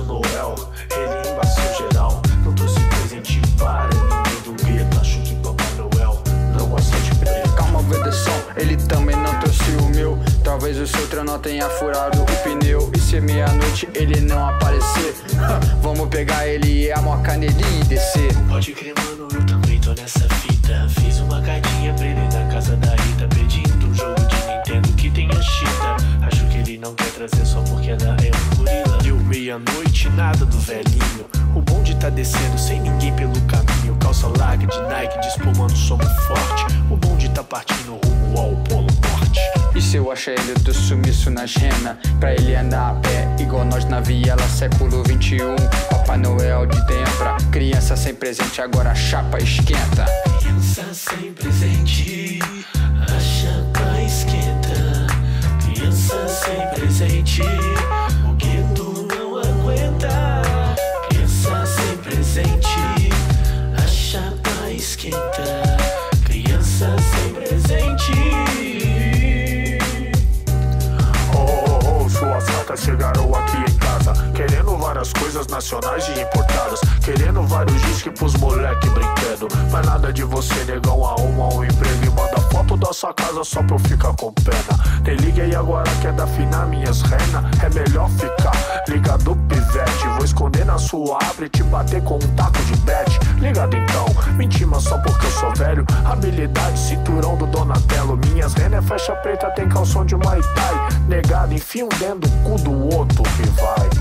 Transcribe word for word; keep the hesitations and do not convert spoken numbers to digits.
o Noel, ele embaçou geral. Não trouxe presente para ninguém do gueto. Acho que Papai Noel não gosta de preto. Calma, Vedeção, ele também não trouxe o meu. Talvez o seu trenó tenha furado o pneu. E se meia-noite ele não aparecer, vamos pegar ele e amocar nele e descer. Pode crer, mano, eu também tô nessa fita. Fiz uma cartinha pra ele na casa da Rita, pedindo um jogo de Nintendo que tenha chita. Acho que ele não quer trazer só porque ela é um gorila. Deu meia-noite, nada do velhinho. O bonde tá descendo sem ninguém pelo caminho. Calça larga de Nike, dispô, mano, somos forte. O bonde tá partindo rumo ao Polo Norte. E se eu achar ele, eu dou sumiço nas renas, pra ele andar a pé, igual nós na viela, século vinte e um. Papai Noel de Dembra, criança sem presente, agora a chapa esquenta. Criança sem presente, a chapa esquenta. Criança sem presente, o gueto não aguenta. Criança sem presente, a chapa esquenta. Criança sem presente. Chegaram aqui em casa, querendo várias coisas nacionais e importadas, querendo vários discos pros moleque brinquedo. Mas nada de você, negão, arruma um emprego e manda foto da sua casa só pra eu ficar com pena. Te liga aí agora que é da afinar minhas renas. É melhor ficar ligado, pivete. Vou esconder na sua árvore e te bater com um taco de bet. Ligado então, mentima só porque eu sou velho. Habilidade, cinturão do Donatello. Minhas renas é faixa preta, tem calção de Muay Thai. Negado, enfia um dentro do cu do outro que vai.